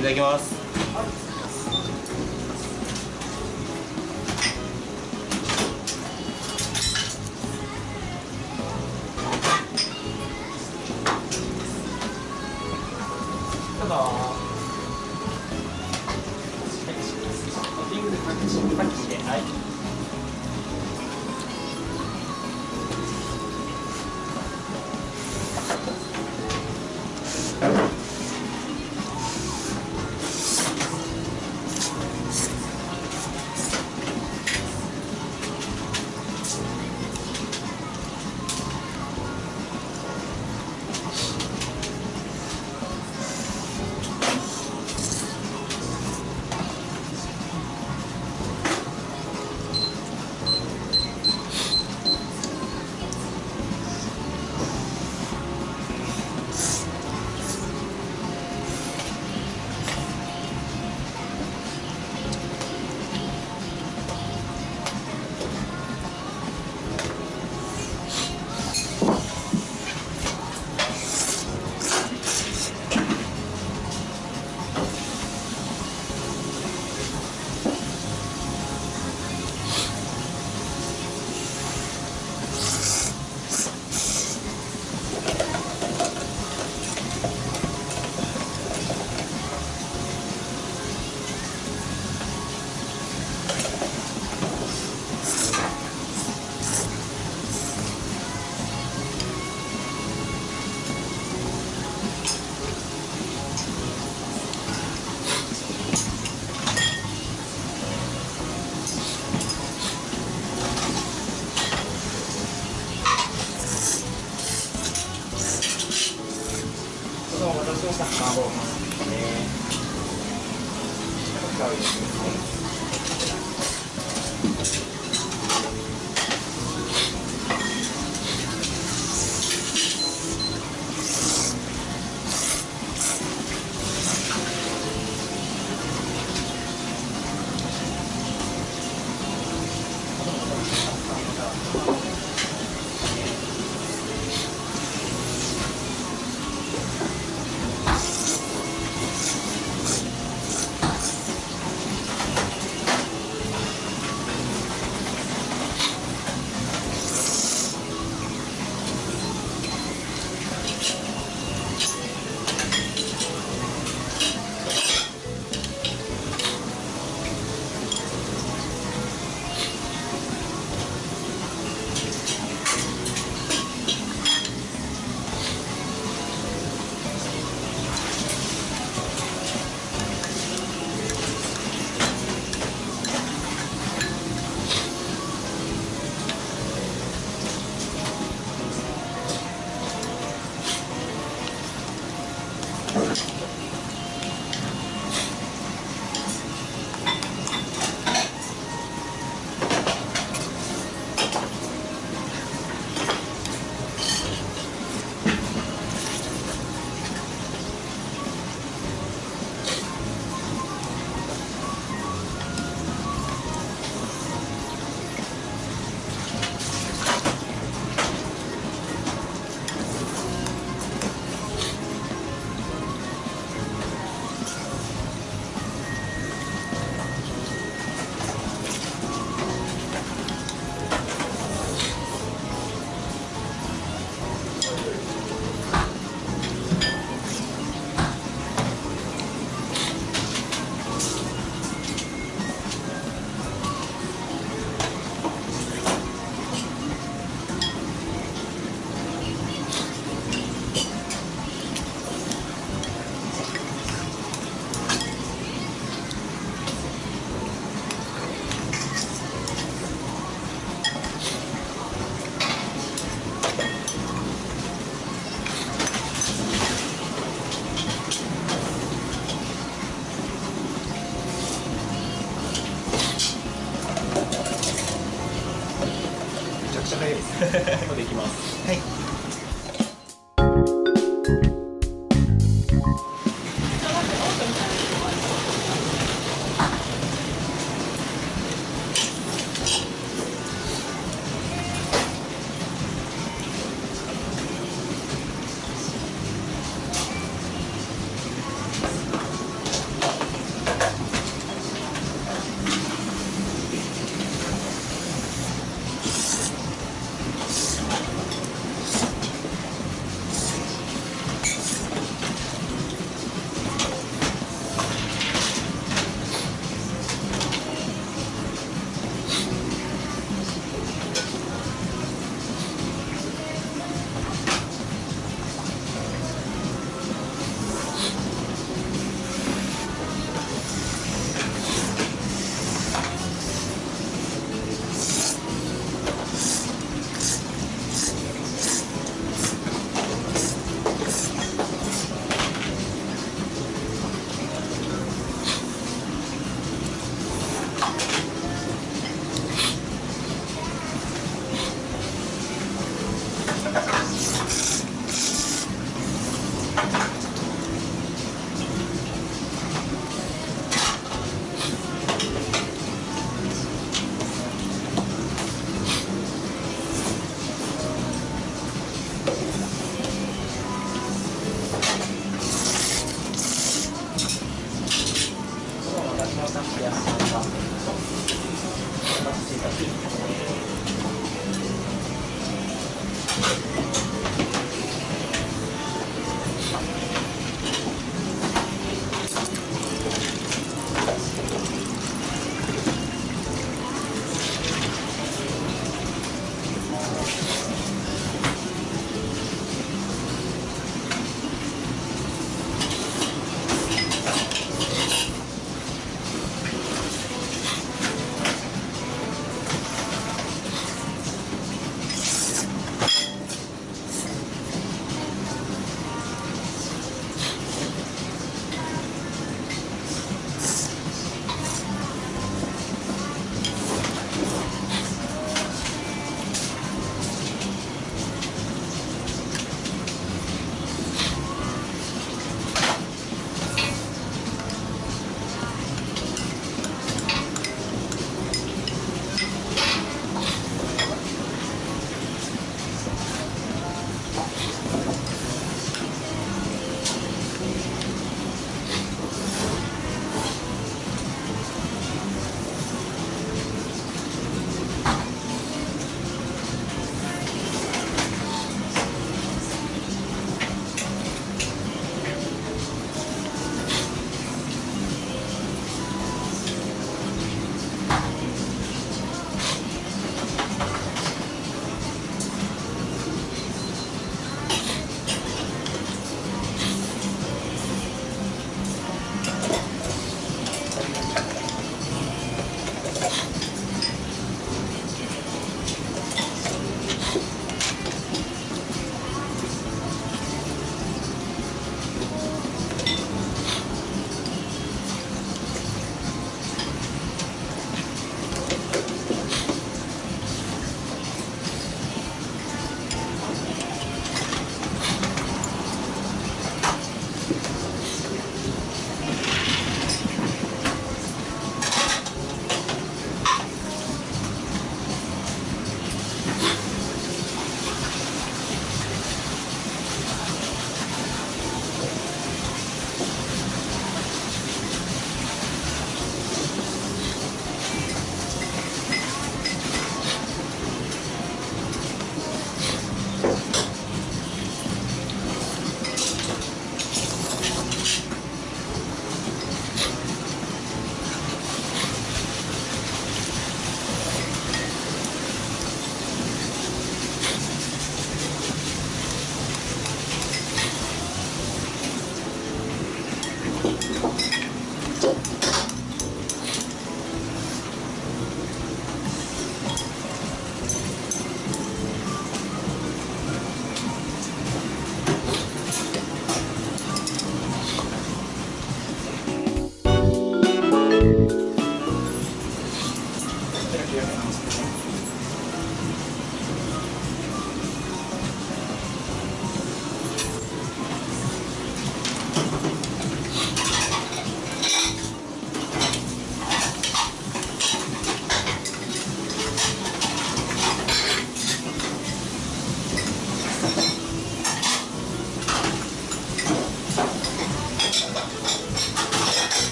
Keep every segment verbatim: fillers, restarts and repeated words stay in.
いただきます。 ただ、トッピングでパッキしてパッキして、はい。お待たせしました。麻婆豆腐ね。使うよ。できます。はい。 私のさっきやった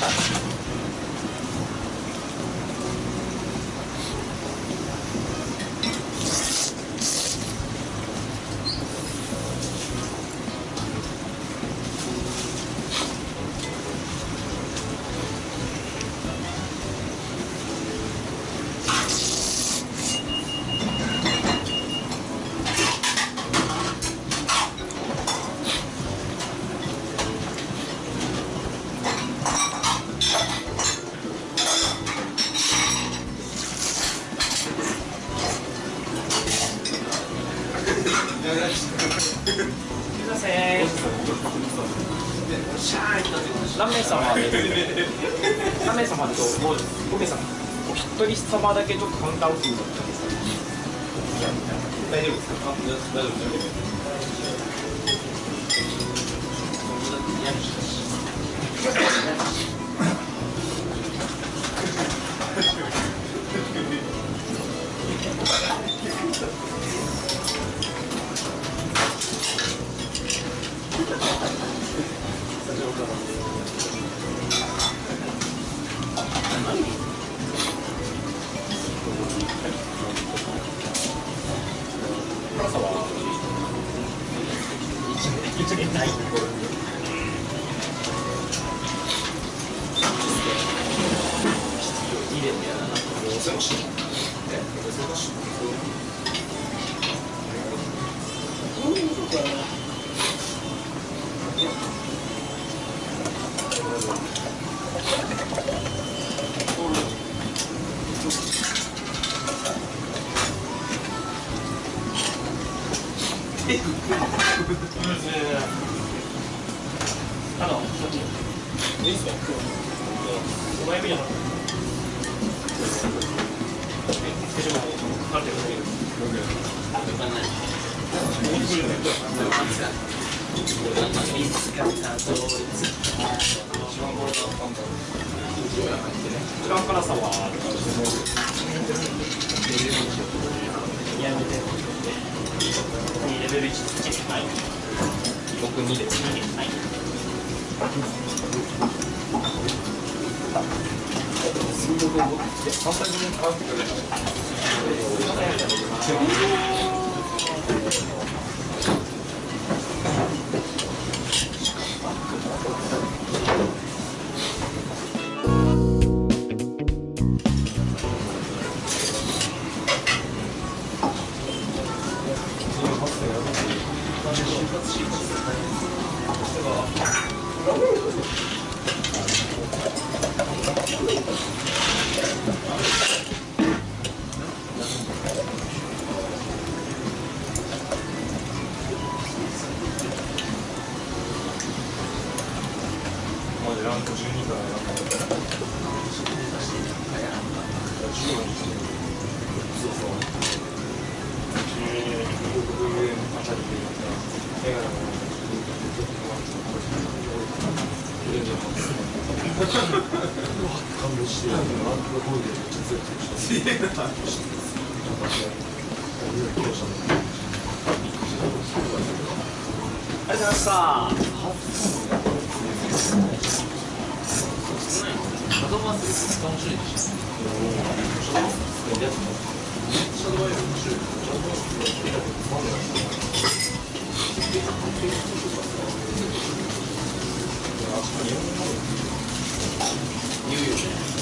何名様です何名様でともうご名様お一人様だけちょっとカウンターオフになったんです大丈夫ですか？大丈夫あの、いいですか？お前見なかった。手錠もある程度。時間からさは。やめて。レベルいちつけてない。僕にでつけてない。水道で簡単に変わってくれない。ランクじゅうにからランクじゅうにそうそうじゅうに上あたりで映画の感動してランクの声でめっちゃ強くてありがとうございました。シャドーバンス使う面白いでしょ。シャドーバンス使うやつもシャドーバンス面白い。シャドーバンス使うやつもあそこに日本語も言うよね。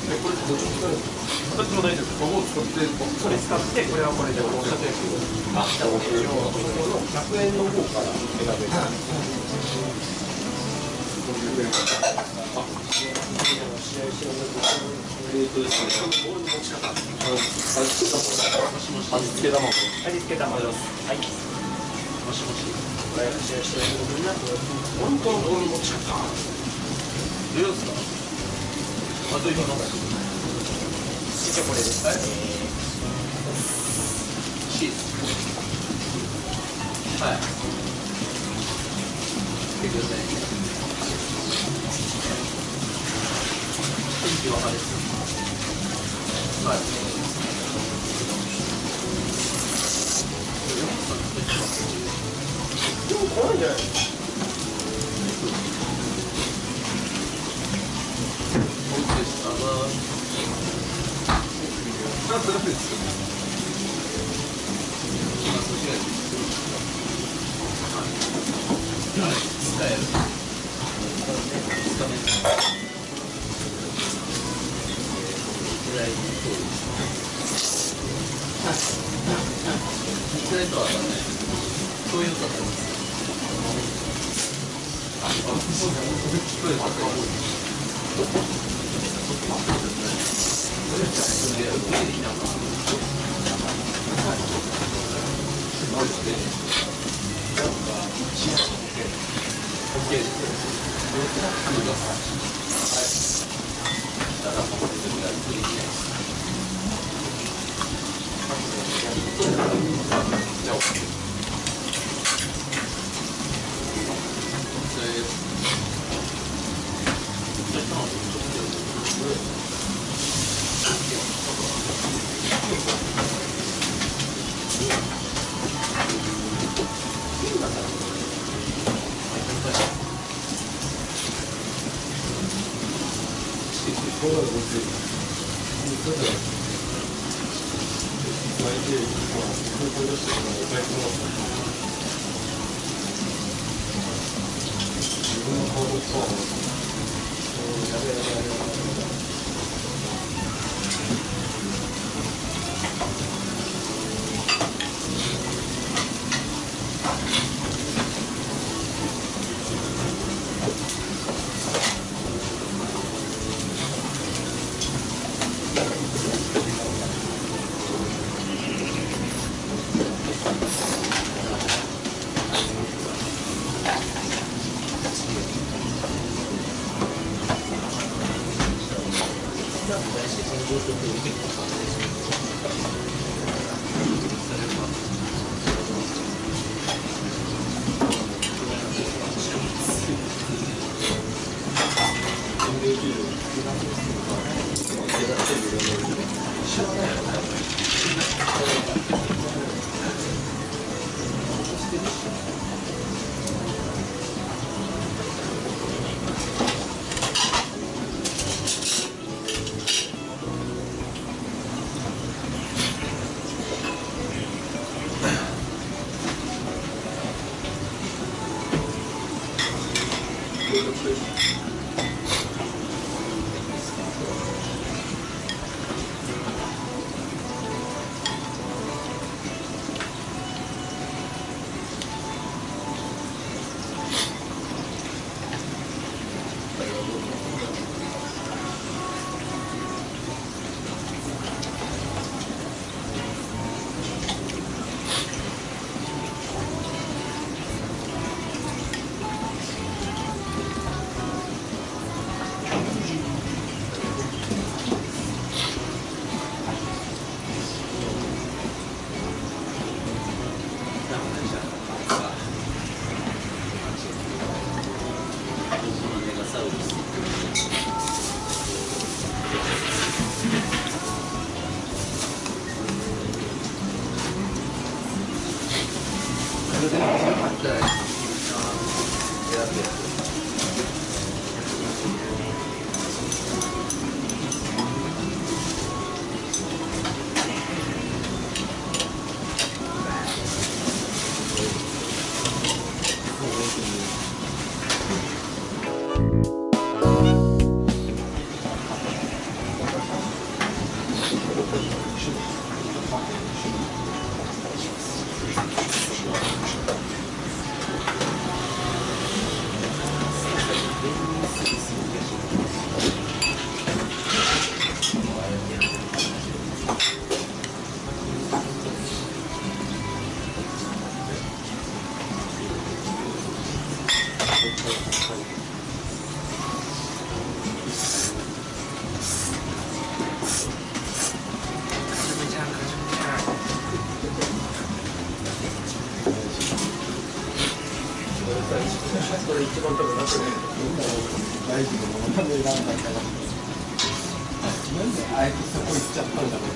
これどっちも使えるんですか？どっちも大丈夫。ここを使って、これ使って、これはこれでおっしゃってるけど、あ、じゃあお給料はここのひゃくえんの方から選べる。えーとですね、ボールの持ち方。味付け卵。味付け卵。はい。もしもし。これ試合してるのみんな。本当のボールの持ち方。どうですか？あ、どういうの？じゃあこれです。はい。チーズ。はい。見てください。天気は晴れです。はい。でも怖いんじゃない？なんとなくですよ。今そちらです。はい。使える。使める。ぐらいそうです。意外とはね、そういうのだったんです。あ、そうだ。聞こえた。それで受け入れてきたのかな。マジで。オッケーです。はい。だからもうこれでやっていきない。じゃあ OK。それです。じゃあ卵ちょっと入れて。 なんかいただきます。なんであえてそこ行っちゃったんだろう。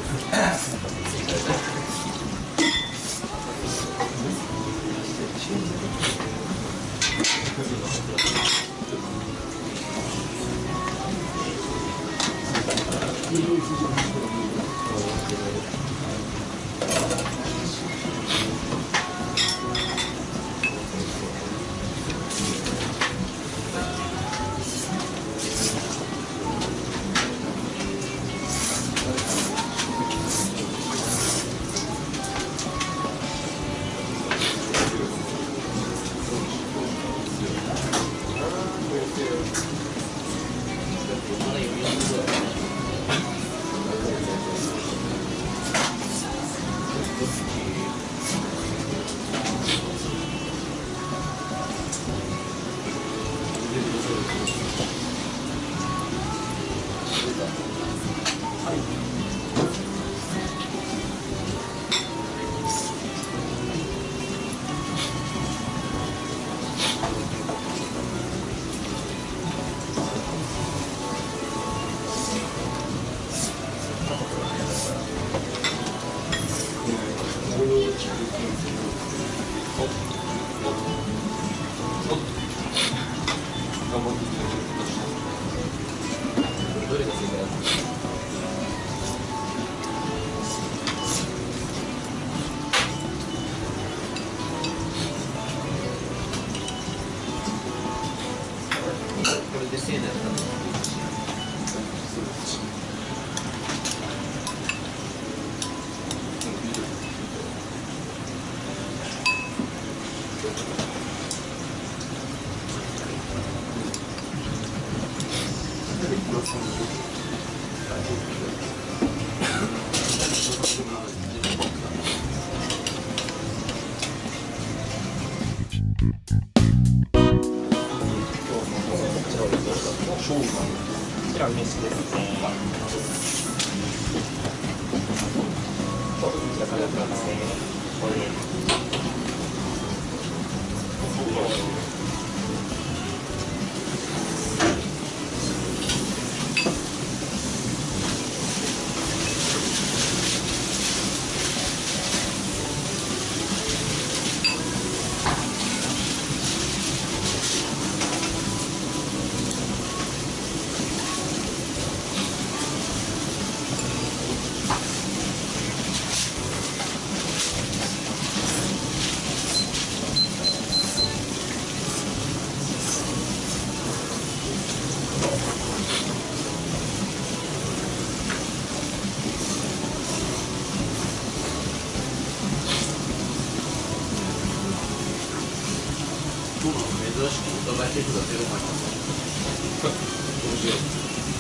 珍しくお互い手札ゼロ枚なんですよ。面白い。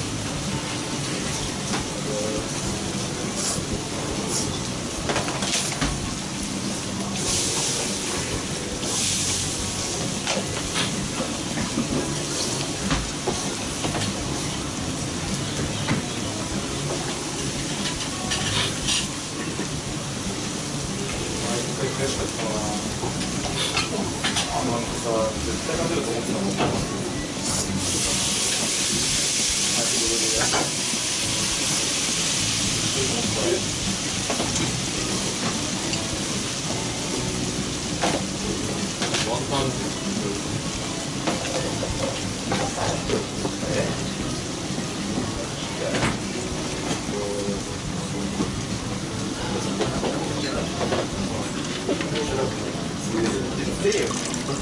悔しかったな。あのなんかさ、絶対勝てると思ってたもん。はい、ということで。 ワンタン出るよ。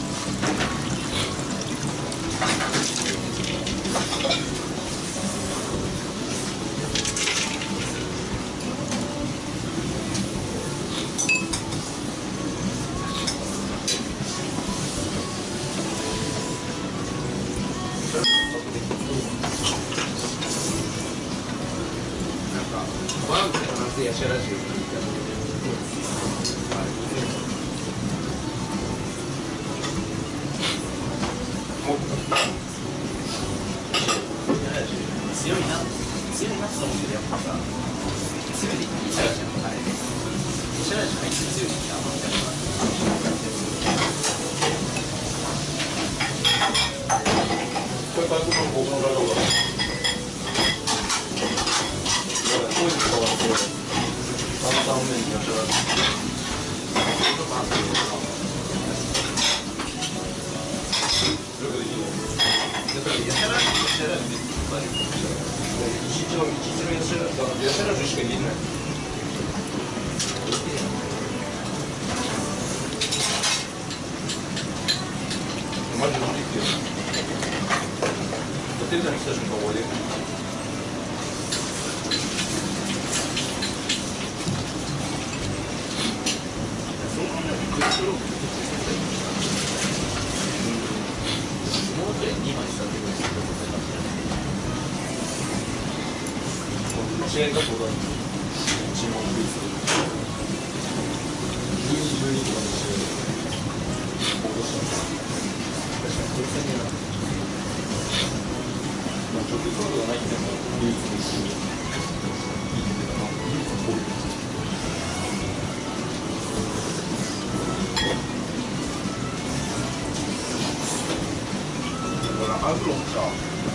なんかワンって話すやしゃラジオみたいな。 強いな強いなと思うけどやっぱさ強いでいいシャラじゃんあれシャラじゃ入って強いしあんまりこれから僕の体が面にやったら一の道連れにするんだからやたらしか言えない。マジで無理ってよ。手伝いに来た瞬間終わりで。試合がそうだね。一問クイズ。じゅうに、じゅうにとかの試合。応募したんだ。確かにこれ戦になる。まあ直接カードがないっていうのは唯一ですし、いいっていうかな、唯一多いです。だからアグロンさ、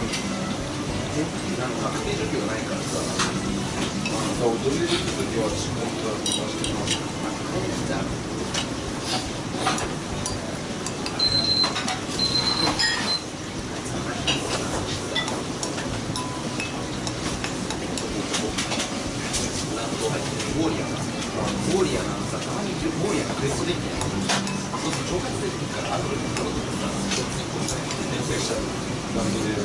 なんか確定除去がないからさ。踊れる時は私も出してます。ウォーリアーがウォーリアーなんさ、たまにウォーリアーがクエストできない。そうすると超活できるから、アグロに取ろうとかさ、一つ一個さ、連載しちゃう。ランドでやる。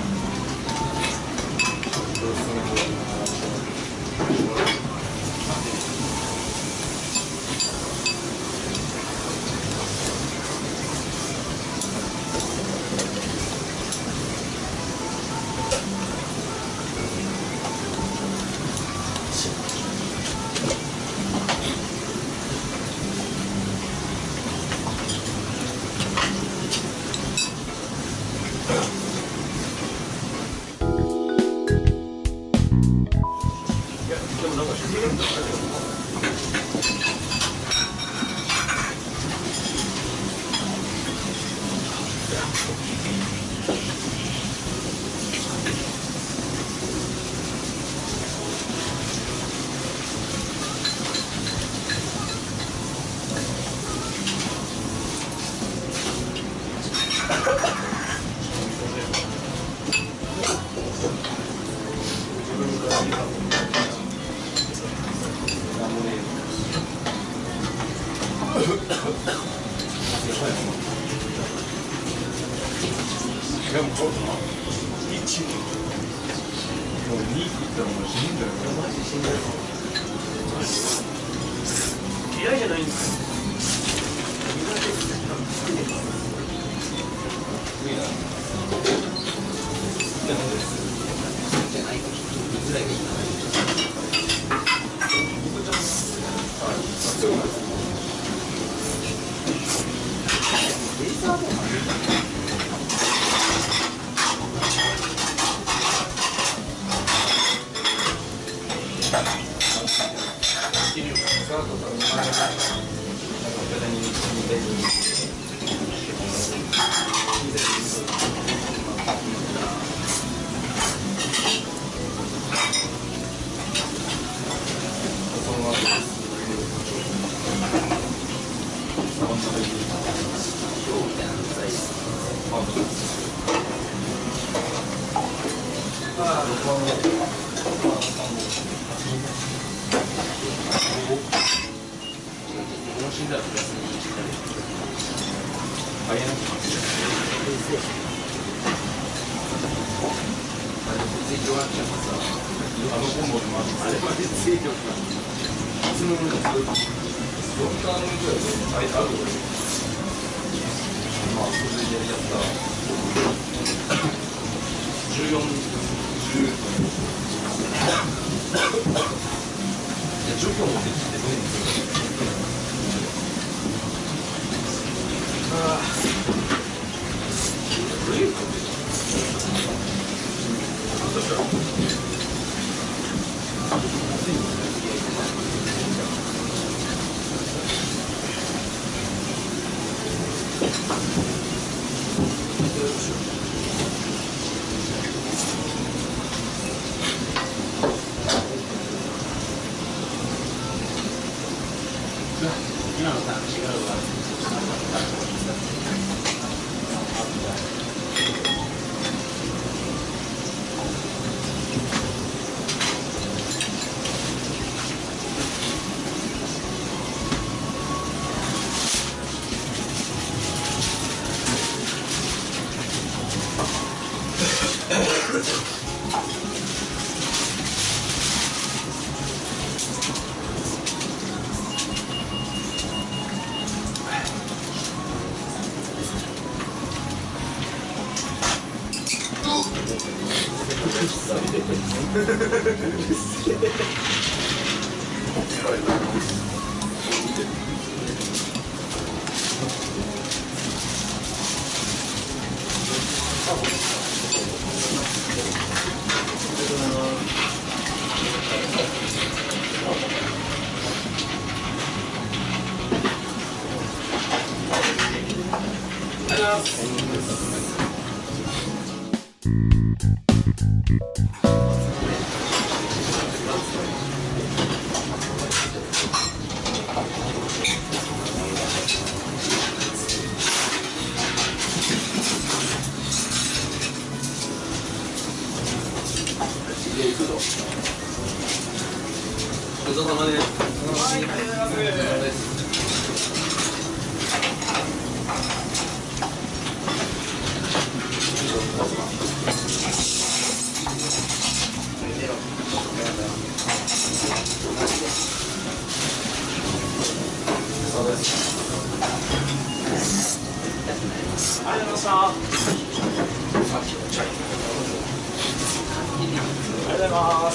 それもでもこういちもうにいったらもう死ぬんだよ。マジで死んだよ。嫌いじゃないんですよ。苦手ですね。いいな。じゃないとぐらいがいいな。はい。そうなんです。レーザーボール今の感じが悪い。 ごちそうさまです。 はい、ありがとうございます。 お疲れ様です。 そうです。ありがとうございました。ありがとうございます。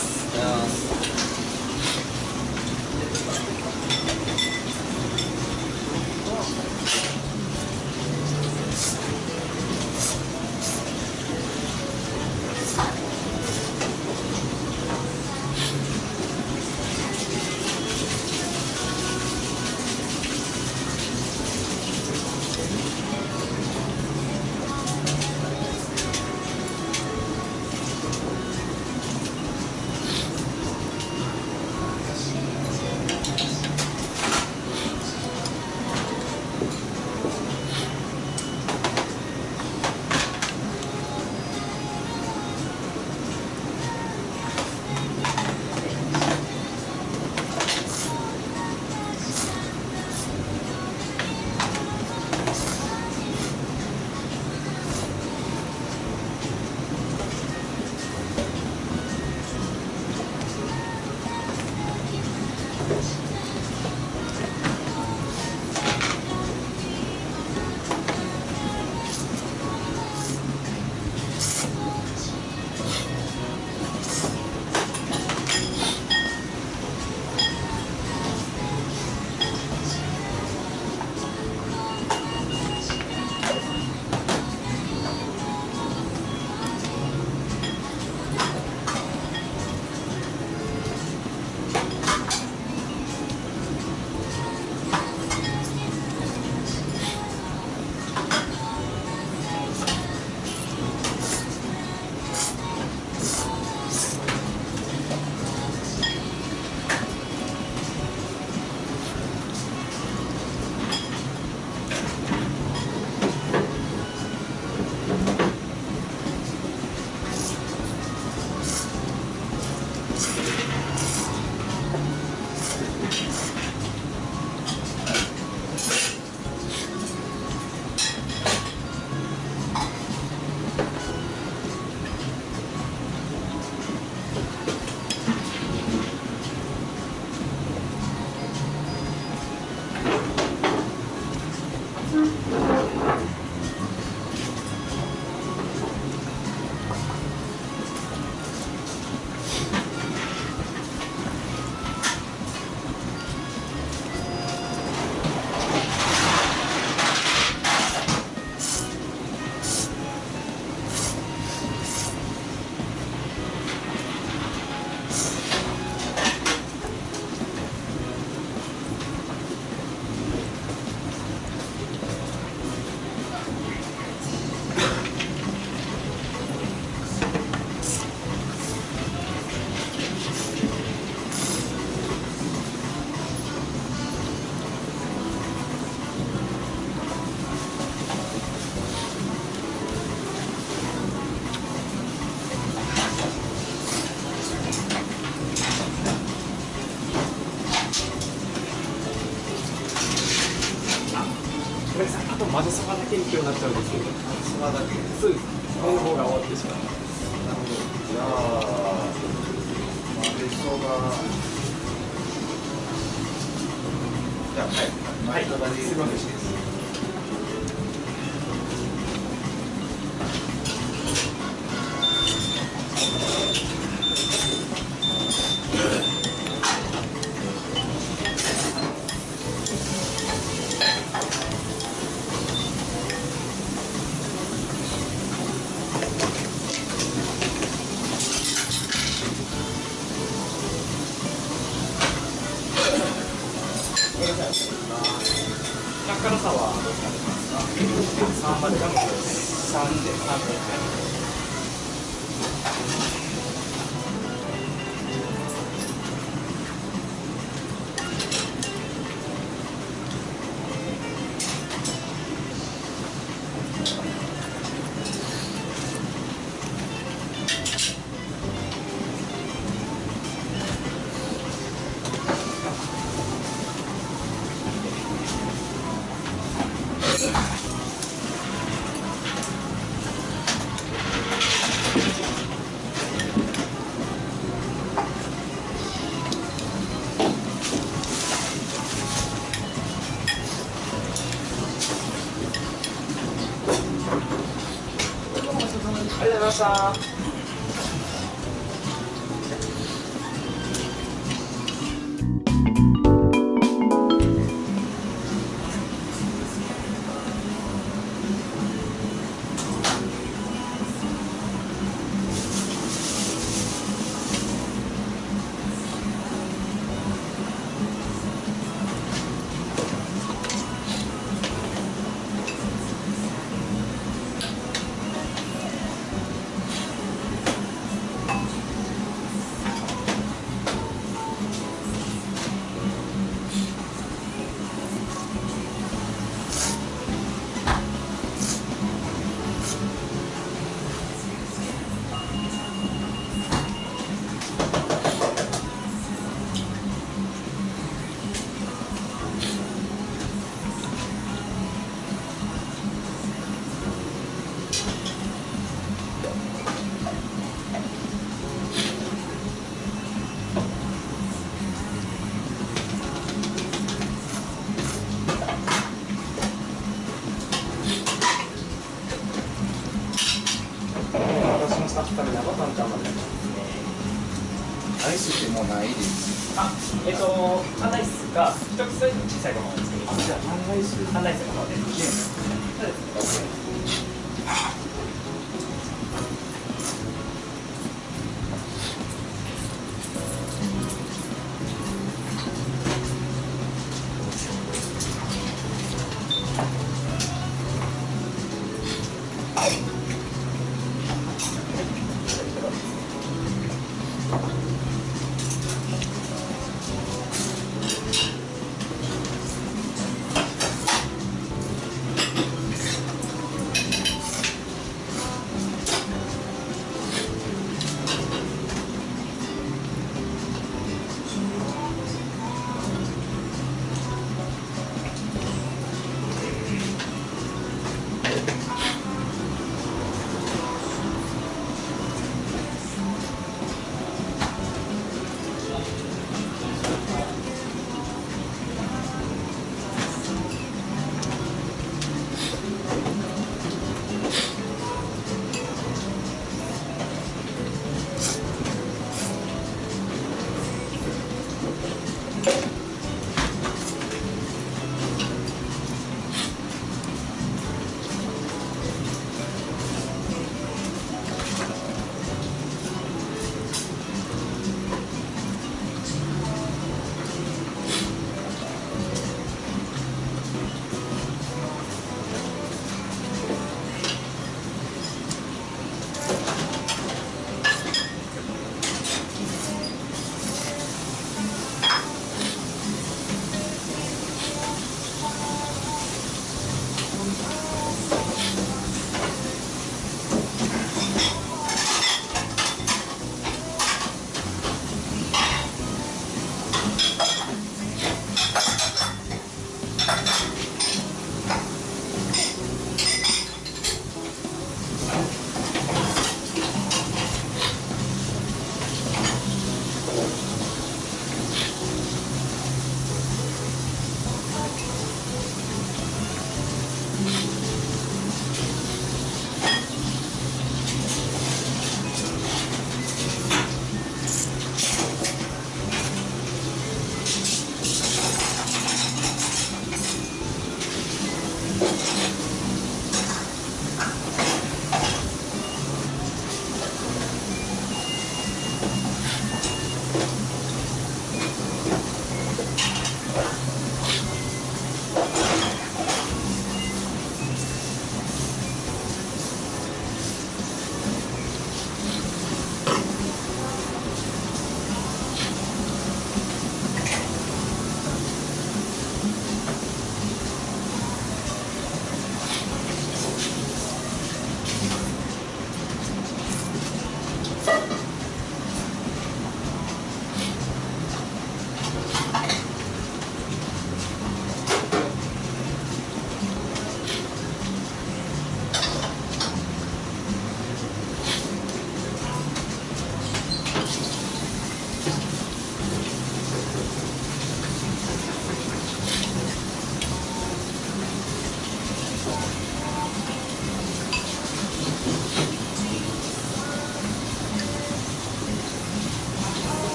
混ぜそばだけに今日なっちゃうんですけど、 そばだけ。 そうです。この方が終わってしまう。 なるほど。じゃあ混ぜそば。じゃあはい。 はい。すみません。辛さはどうされますか？さんまで頑張ってください。さんで、さんで。ありがとうございました。スタッフから生パンちゃんまでありますね。 アイスってもうないです。 あ、えっ、ー、と、パンライスが一つサイズの小さいものを作ります。 じゃあパンライス。 パンライスの方で。そうです。